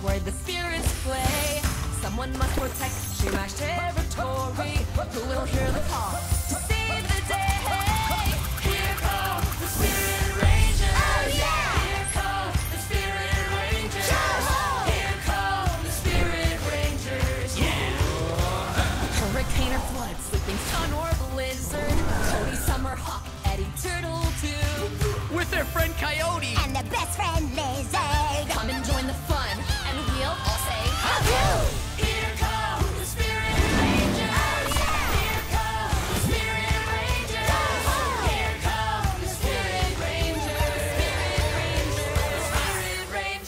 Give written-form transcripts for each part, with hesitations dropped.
where the spirits play. Someone must protect She-Mash territory. Who will hear the call to save the day? Here come the Spirit Rangers. Oh yeah! Here come the Spirit Rangers. Here come the Spirit Rangers. Yeah! Hurricane or flood, slipping sun or blizzard. Cody, Summer, Hawk, Eddie, Turtle too. With their friend Coyote. And their best friend Lizard. Come and join the fun, and we'll all say hello. Here come the Spirit Rangers. Oh yeah! Here come the Spirit Rangers. Here come the Spirit Rangers. Spirit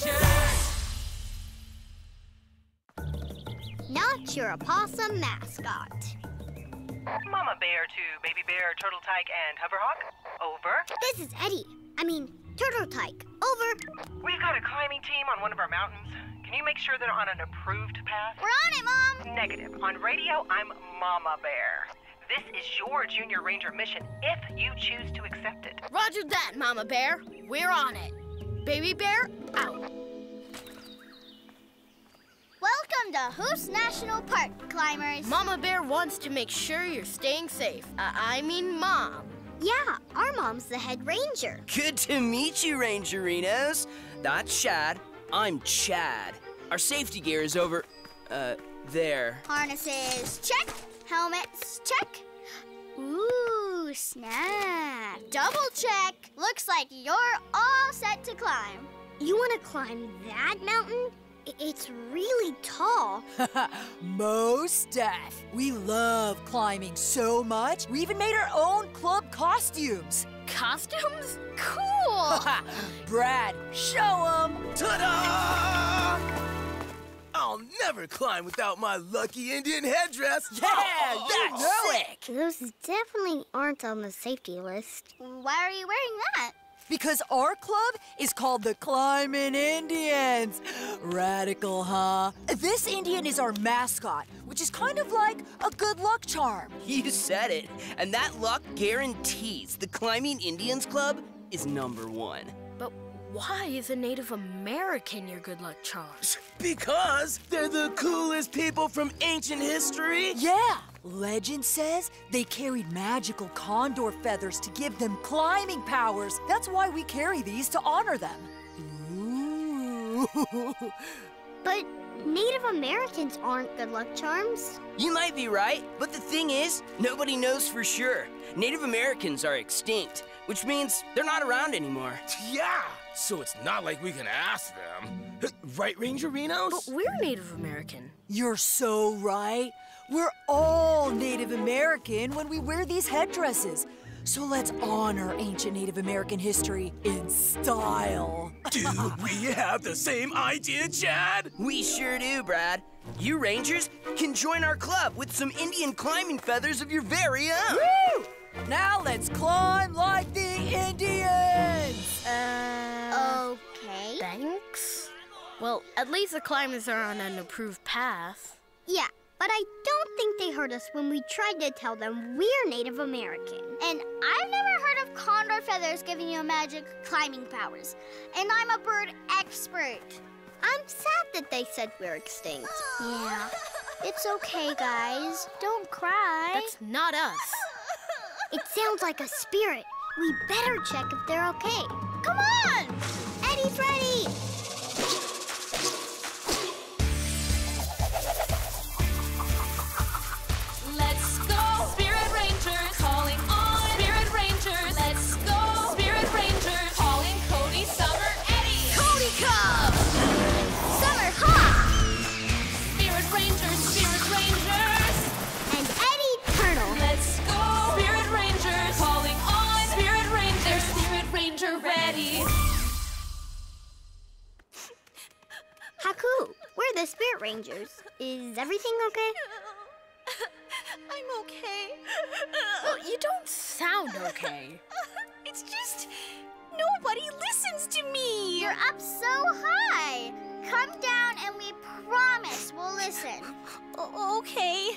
Rangers. Spirit Rangers. Not your opossum mascot. Mama Bear to Baby Bear, Turtle Tyke, and Hoverhawk. Over. This is Eddie. Turtle Tyke. Over. We've got a climbing team on one of our mountains. Can you make sure they're on an approved path? We're on it, Mom. Negative. On radio, I'm Mama Bear. This is your Junior Ranger mission if you choose to accept it. Roger that, Mama Bear. We're on it. Baby Bear, out. Welcome to Hoos National Park, climbers. Mama Bear wants to make sure you're staying safe. I mean, Mom. Yeah, our mom's the head ranger. Good to meet you, Rangerinos. That's Shad. I'm Chad. Our safety gear is over, there. Harnesses, check. Helmets, check. Ooh, snap. Double check. Looks like you're all set to climb. You want to climb that mountain? It's really tall. Most deaf. We love climbing so much, we even made our own club costumes. Costumes? Cool! Brad, show 'em! Ta-da! I'll never climb without my lucky Indian headdress. Yeah, that's sick! Those definitely aren't on the safety list. Why are you wearing that? Because our club is called the Climbing Indians. Radical, huh? This Indian is our mascot, which is kind of like a good luck charm. You said it. And that luck guarantees the Climbing Indians Club is #1. But why is a Native American your good luck charm? Because they're the coolest people from ancient history. Yeah. Legend says they carried magical condor feathers to give them climbing powers. That's why we carry these to honor them. Ooh. But Native Americans aren't good luck charms. You might be right, but the thing is, nobody knows for sure. Native Americans are extinct, which means they're not around anymore. Yeah, so it's not like we can ask them. Right, Rangerinos? But we're Native American. You're so right. We're all Native American when we wear these headdresses. So let's honor ancient Native American history in style. Do we have the same idea, Chad? We sure do, Brad. You Rangers can join our club with some Indian climbing feathers of your very own. Woo! Now let's climb like the Indians! Okay. Thanks. Well, at least the climbers are on an approved path. Yeah, but I don't think they heard us when we tried to tell them we're Native American. And I've never heard of condor feathers giving you magic climbing powers. And I'm a bird expert. I'm sad that they said we're extinct. Yeah. It's okay, guys. Don't cry. That's not us. It sounds like a spirit. We better check if they're okay. Come on! Eddie's ready! Let's go, Spirit Rangers, calling on Spirit Rangers. Let's go, Spirit Rangers, calling Cody, Summer, Eddie. Cody, come! Summer, Hawk! Spirit Rangers, Spirit Rangers. And Eddie, Turtle. Let's go, Spirit Rangers, calling on Spirit Rangers. Spirit Ranger ready. Haku, we're the Spirit Rangers. Is everything okay? I'm okay. Well, you don't sound okay. It's just nobody listens to me. You're up so high. Come down and we promise we'll listen. Okay.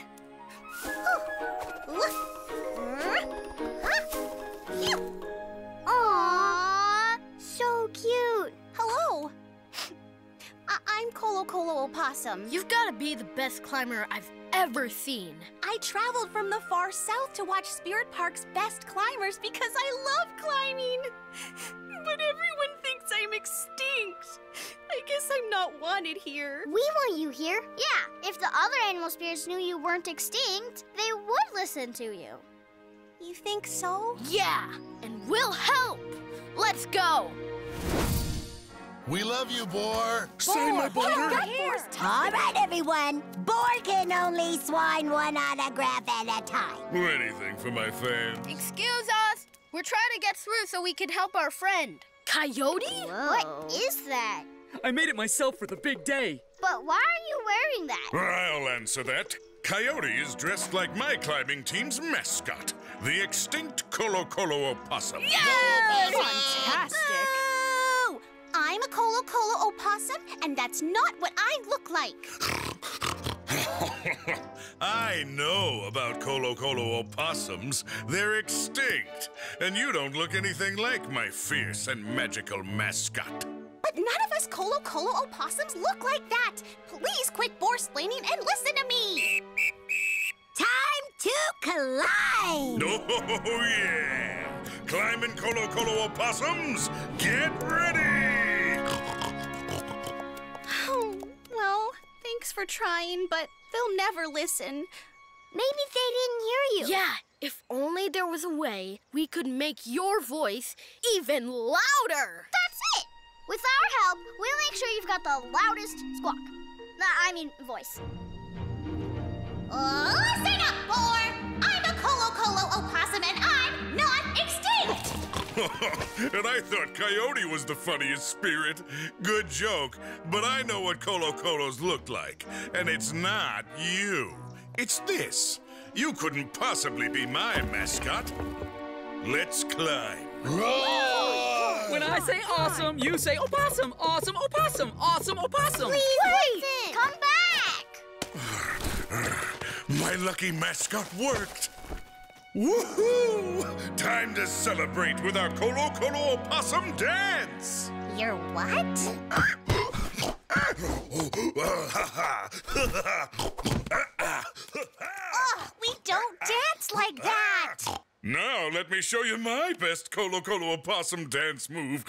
Aww, so cute. Hello. I'm Colocolo Colocolo Opossum. You've got to be the best climber I've ever seen. I traveled from the far south to watch Spirit Park's best climbers because I love climbing. But everyone thinks I'm extinct. I guess I'm not wanted here. We want you here. Yeah, if the other animal spirits knew you weren't extinct, they would listen to you. You think so? Yeah, and we'll help. Let's go. We love you, Boar. Sign my boulder. All right, everyone. Boar can only swine one autograph at a time. Anything for my fans. Excuse us. We're trying to get through so we can help our friend. Coyote? What is that? I made it myself for the big day. But why are you wearing that? I'll answer that. Coyote is dressed like my climbing team's mascot, the extinct Colocolo Opossum. Yeah! Fantastic. Oh! I'm a Colocolo Opossum, and that's not what I look like. I know about Colocolo Opossums. They're extinct, and you don't look anything like my fierce and magical mascot. But none of us Colocolo Opossums look like that. Please quit boar-splaining and listen to me. Time to climb! Oh, yeah! Climbing Colocolo Opossums, get ready! Oh, well, thanks for trying, but they'll never listen. Maybe they didn't hear you. Yeah, if only there was a way we could make your voice even louder. That's it. With our help, we'll make sure you've got the loudest squawk. Voice. Listen up, Boar! I'm a Colocolo Opossum, and I'm not extinct! And I thought Coyote was the funniest spirit. Good joke, but I know what Colocolos look like, and it's not you. It's this. You couldn't possibly be my mascot. Let's climb. When I say awesome, you say opossum. Awesome opossum. Awesome opossum. Please listen. Come back. My lucky mascot worked. Woohoo! Time to celebrate with our Colocolo Opossum dance. Your what? Oh, we don't dance like that! Now let me show you my best Colocolo Opossum dance move.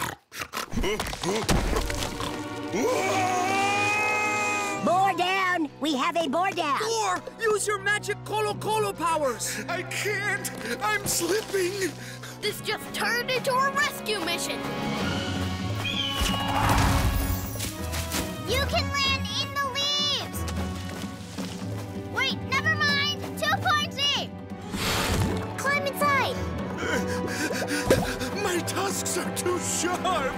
Boar down! We have a boar down! Boar, use your magic Colocolo powers. I can't! I'm slipping! This just turned into a rescue mission. You can land in the leaves. Wait, never mind. 2 points each. Climb inside. My tusks are too sharp!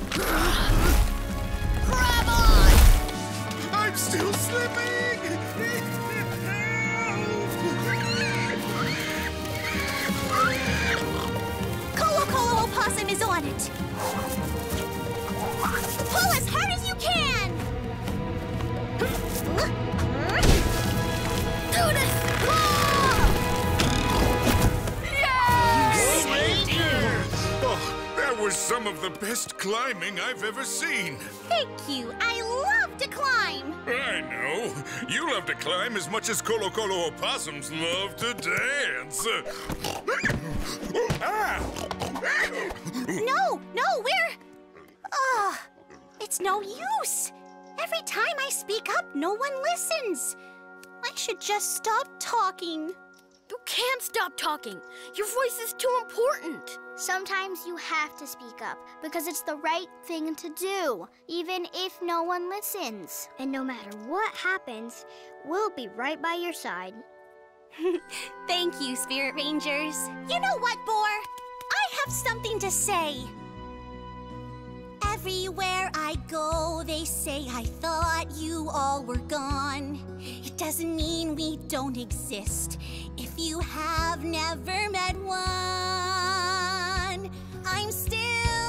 Grab on! I'm still slipping! Colocolo Opossum is on it! Pull as hard as you can! Do this! Oh, that was some of the best climbing I've ever seen. Thank you. I love to climb. I know. You love to climb as much as Colocolo Opossums love to dance. No, we're... it's no use. Every time I speak up, no one listens. I should just stop talking. You can't stop talking. Your voice is too important. Sometimes you have to speak up because it's the right thing to do, even if no one listens. And no matter what happens, we'll be right by your side. Thank you, Spirit Rangers. You know what, Boar? I have something to say. Everywhere I go, they say I thought you all were gone. It doesn't mean we don't exist if you have never met one. I'm still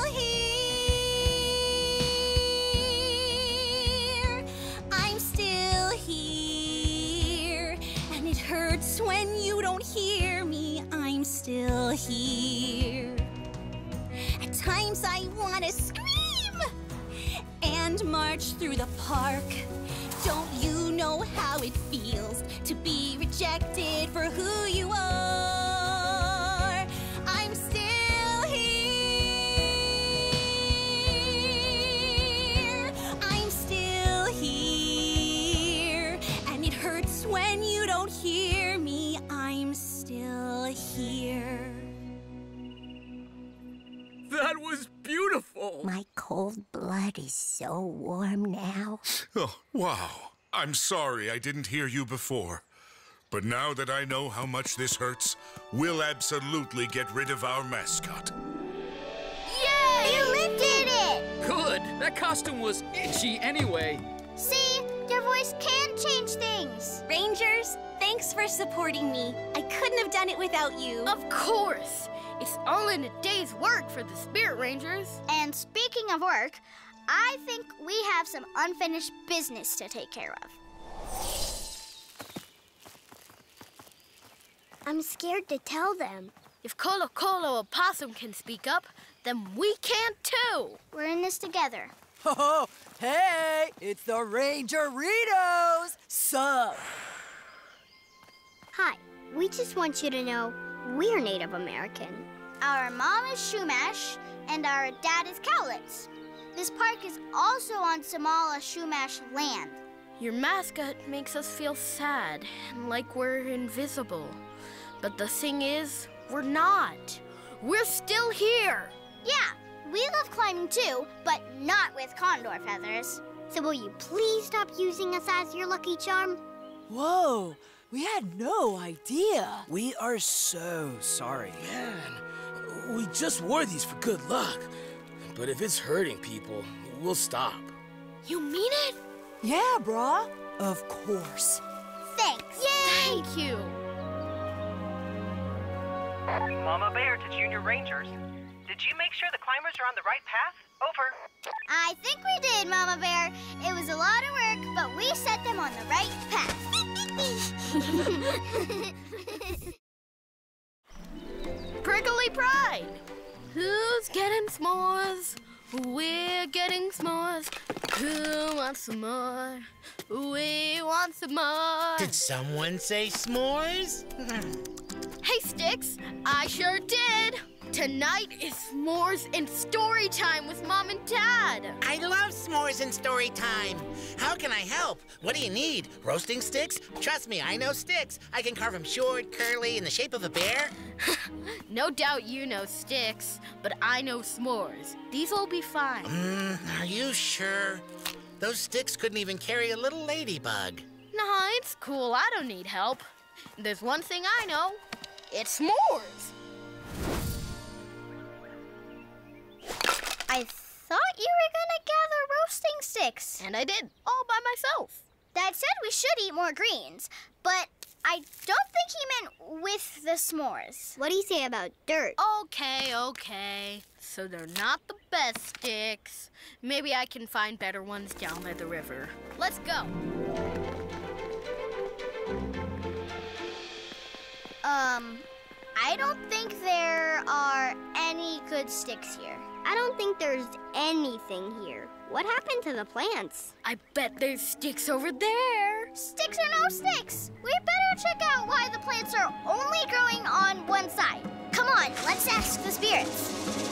here. I'm still here. And it hurts when you don't hear me. I'm still here. At times I want to scream and march through the park know how it feels to be rejected for who you are. I'm still here. I'm still here. And it hurts when you don't hear me. I'm still here. That was beautiful. My cold blood is so warm now. Oh, wow. I'm sorry I didn't hear you before. But now that I know how much this hurts, we'll absolutely get rid of our mascot. Yay! You lifted it! Good. That costume was itchy anyway. See? Your voice can change things. Rangers, thanks for supporting me. I couldn't have done it without you. Of course. It's all in a day's work for the Spirit Rangers. And speaking of work, I think we have some unfinished business to take care of. I'm scared to tell them. If Colocolo Opossum can speak up, then we can too. We're in this together. Oh, hey, it's the Rangeritos. Sup? Hi, we just want you to know we're Native American. Our mom is Shumash, and our dad is Cowlitz. This park is also on Samala Shumash land. Your mascot makes us feel sad and like we're invisible. But the thing is, we're not. We're still here. Yeah, we love climbing too, but not with condor feathers. So will you please stop using us as your lucky charm? Whoa, we had no idea. We are so sorry. Man, we just wore these for good luck. But if it's hurting people, we'll stop. You mean it? Yeah, brah. Of course. Thanks. Thank you. Mama Bear to Junior Rangers. Did you make sure the climbers are on the right path? Over. I think we did, Mama Bear. It was a lot of work, but we set them on the right path. Prickly Pride. Who's getting s'mores? We're getting s'mores. Who wants some more? We want some more. Did someone say s'mores? Hey, Sticks, I sure did. Tonight is s'mores and story time with Mom and Dad. I love s'mores and story time. How can I help? What do you need? Roasting sticks? Trust me, I know sticks. I can carve them short, curly, in the shape of a bear. No doubt you know Sticks, but I know s'mores. These'll be fine. Are you sure? Those sticks couldn't even carry a little ladybug. Nah, it's cool. I don't need help. There's one thing I know. It's s'mores. I thought you were gonna gather roasting sticks. And I did, all by myself. Dad said we should eat more greens, but I don't think he meant with the s'mores. What do you say about dirt? Okay. So they're not the best sticks. Maybe I can find better ones down by the river. Let's go. I don't think there are any good sticks here. I don't think there's anything here. What happened to the plants? I bet there's sticks over there. Sticks or no sticks? We better check out why the plants are only growing on one side. Come on, let's ask the spirits.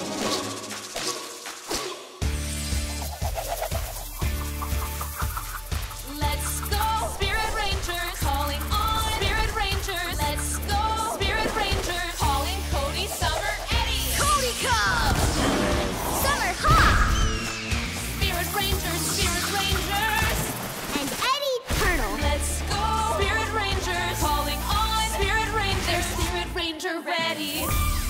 Let's go, Spirit Rangers, calling on Spirit Rangers. Let's go, Spirit Rangers, calling Cody, Summer, Eddie. Cody, come! Summer, ha! Spirit Rangers, And Eddie Turtle. let's go, Spirit Rangers, calling on Spirit Rangers. Spirit Ranger ready.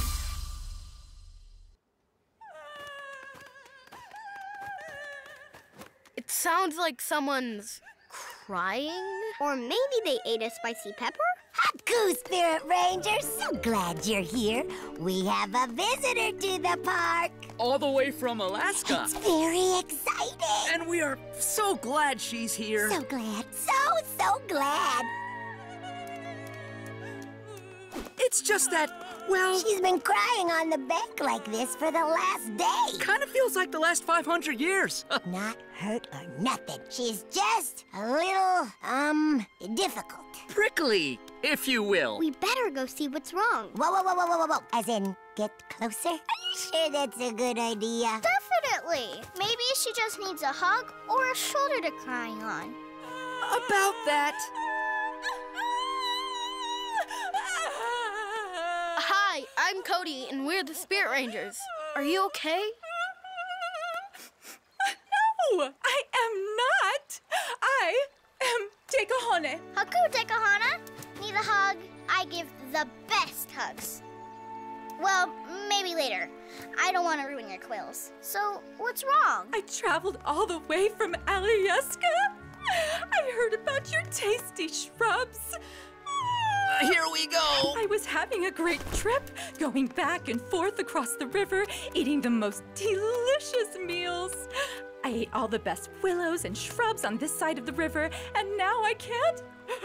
It sounds like someone's crying. Or maybe they ate a spicy pepper? Haku, Spirit Ranger, so glad you're here. We have a visitor to the park. All the way from Alaska. It's very exciting. And we are so glad she's here. So glad, so glad. It's It's just that, well... She's been crying on the bank like this for the last day. Kind of feels like the last 500 years. Not hurt or nothing. She's just a little, difficult. Prickly, if you will. We better go see what's wrong. Whoa. As in, get closer? Are you sure that's a good idea? Definitely. Maybe she just needs a hug or a shoulder to cry on. About that. Hi, I'm Cody, and we're the Spirit Rangers. Are you okay? No, I am not. I am Dekahane. Haku, Dekahana. Need a hug? I give the best hugs. Well, maybe later. I don't want to ruin your quills. So, what's wrong? I traveled all the way from Alyeska. I heard about your tasty shrubs. Here we go. I was having a great trip, going back and forth across the river, eating the most delicious meals. I ate all the best willows and shrubs on this side of the river, and now I can't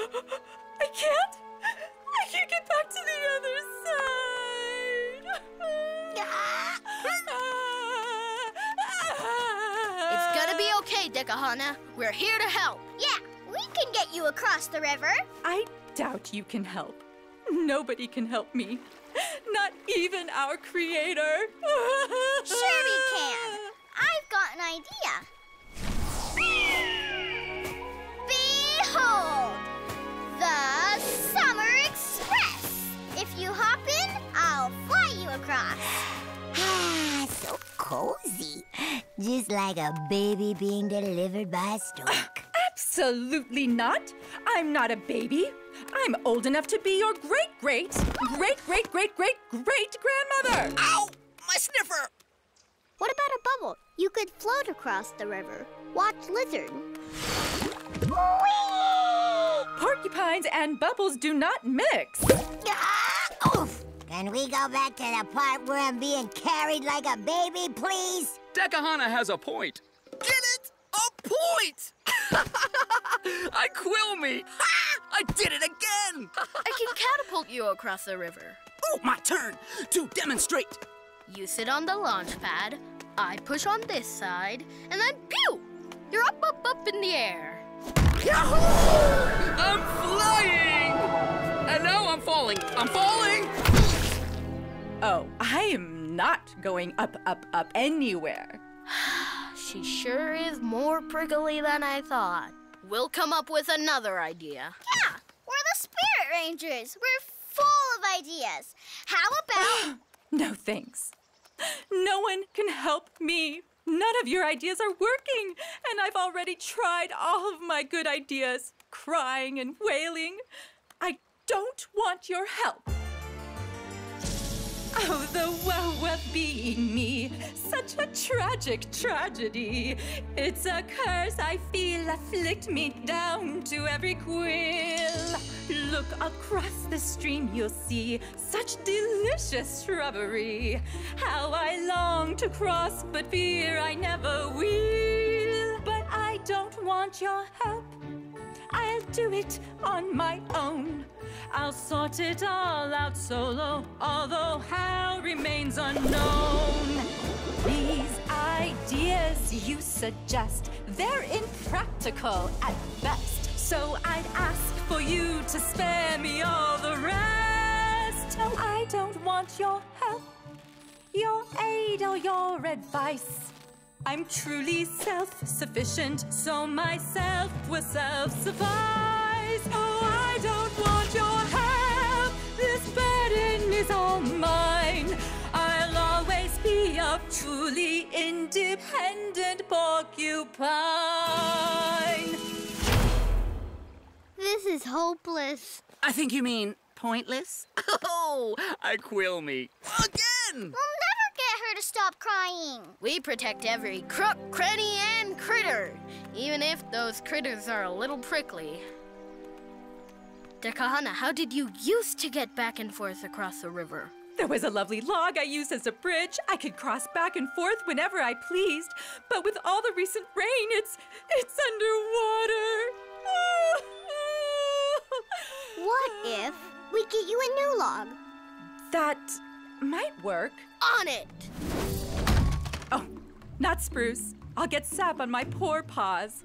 get back to the other side. It's gonna be okay, Dekahana. We're here to help. Yeah, we can get you across the river. I doubt you can help. Nobody can help me. Not even our creator. Sure we can. I've got an idea. Behold, the Summer Express. If you hop in, I'll fly you across. Ah, so cozy. Just like a baby being delivered by a stork. Absolutely not. I'm not a baby. I'm old enough to be your great-great-great-great-great-great-grandmother. Ow! My sniffer! What about a bubble? You could float across the river. Watch Lizard. Porcupines and bubbles do not mix. Oof! Can we go back to the part where I'm being carried like a baby, please? Dekahana has a point. Get it? A point! I quill me! I did it again! I can catapult you across the river. Oh, my turn to demonstrate. You sit on the launch pad, I push on this side, and then pew! You're up in the air. Yahoo! I'm flying! And now I'm falling. I'm falling! Oh, I am not going up anywhere. She sure is more prickly than I thought. We'll come up with another idea. Yeah, we're the Spirit Rangers. We're full of ideas. How about... No thanks. No one can help me. None of your ideas are working, and I've already tried all of my good ideas, crying and wailing. I don't want your help. Oh, the woe of being me, such a tragic tragedy. It's a curse I feel afflict me down to every quill. Look across the stream, you'll see such delicious shrubbery. How I long to cross, but fear I never will. But I don't want your help. I'll do it on my own. I'll sort it all out solo, although how remains unknown. These ideas you suggest, they're impractical at best. So I'd ask for you to spare me all the rest. No, I don't want your help, your aid or your advice. I'm truly self-sufficient, so myself will self-suffice. Oh, I don't want your help. This burden is all mine. I'll always be a truly independent porcupine. This is hopeless. I think you mean pointless? Oh, I quill me. Again! We'll never get her to stop crying. We protect every crook, cranny, and critter, even if those critters are a little prickly. Dekahana, how did you used to get back and forth across the river? There was a lovely log I used as a bridge. I could cross back and forth whenever I pleased. But with all the recent rain, it's underwater. What if we get you a new log? That might work. On it! Oh, not spruce. I'll get sap on my poor paws.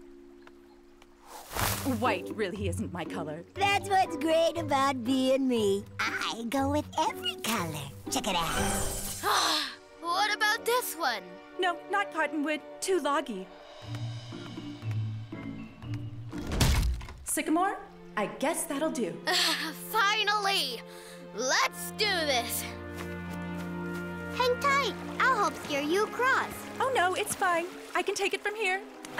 White really isn't my color. That's what's great about being me. I go with every color. Check it out. What about this one? No, not cottonwood. Too loggy. Sycamore? I guess that'll do. Finally! Let's do this! Hang tight. I'll help steer you across. Oh no, it's fine. I can take it from here.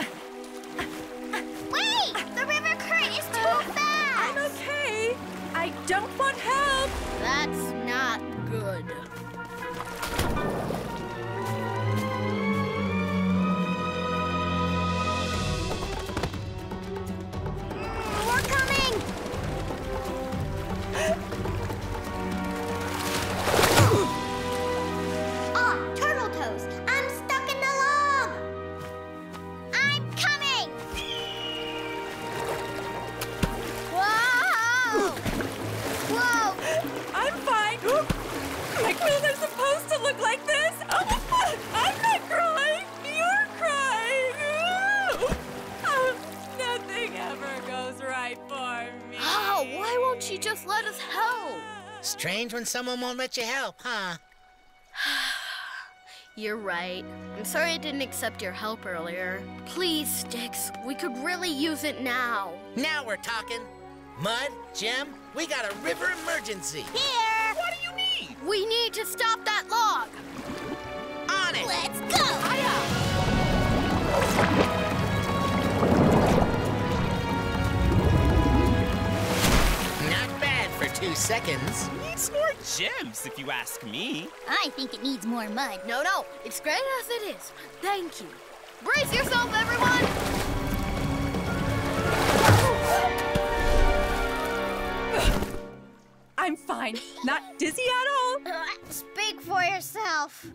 Wait! The river current is too fast! I'm okay. I don't want help. That's not good. We're coming! Oh, turtle toes! I'm stuck in the log! I'm coming! Whoa! Whoa! I'm fine. My quills are supposed to look like this. Oh, I'm not crying. You're crying. Oh, nothing ever goes right for me. Oh, why won't she just let us help? Strange when someone won't let you help, huh? You're right. I'm sorry I didn't accept your help earlier. Please, Sticks, we could really use it now. Now we're talking. Mud, Jim, we got a river emergency. Here! What do you need? We need to stop that log. On it! Let's go! Not bad for 2 seconds. Needs more gems, if you ask me. I think it needs more mud. No, it's great as it is. Thank you. Brace yourself, everyone! I'm fine. Not dizzy at all. Speak for yourself.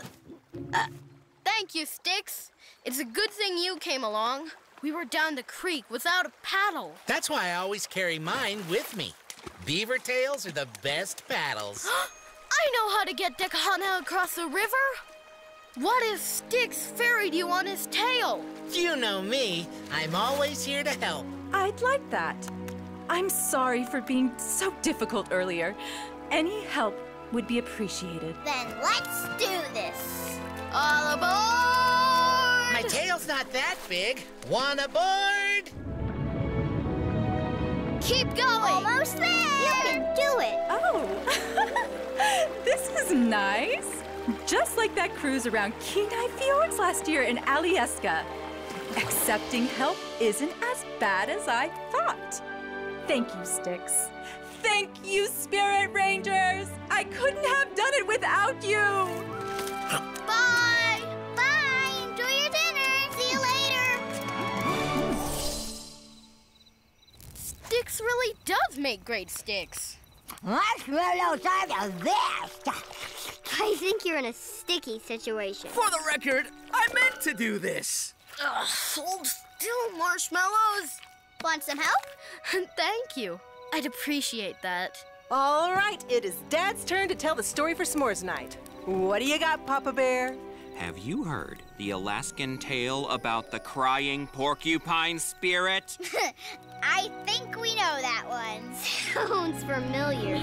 Thank you, Sticks. It's a good thing you came along. We were down the creek without a paddle. That's why I always carry mine with me. Beaver tails are the best paddles. I know how to get Decahana across the river. What if Sticks ferried you on his tail? You know me. I'm always here to help. I'd like that. I'm sorry for being so difficult earlier. Any help would be appreciated. Then let's do this. All aboard! My tail's not that big. One aboard! Keep going! Almost there! You can do it! Oh, this is nice. Just like that cruise around Kenai Fjords last year in Alyeska. Accepting help isn't as bad as I thought. Thank you, Sticks. Thank you, Spirit Rangers! I couldn't have done it without you! Bye! Bye! Enjoy your dinner! See you later! Sticks really does make great sticks. Marshmallows are the best. I think you're in a sticky situation. For the record, I meant to do this. Ugh, hold still, marshmallows. Want some help? Thank you. I'd appreciate that. All right, it is Dad's turn to tell the story for S'mores night. What do you got, Papa Bear? Have you heard the Alaskan tale about the crying porcupine spirit? I think we know that one. Sounds familiar.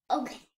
Okay.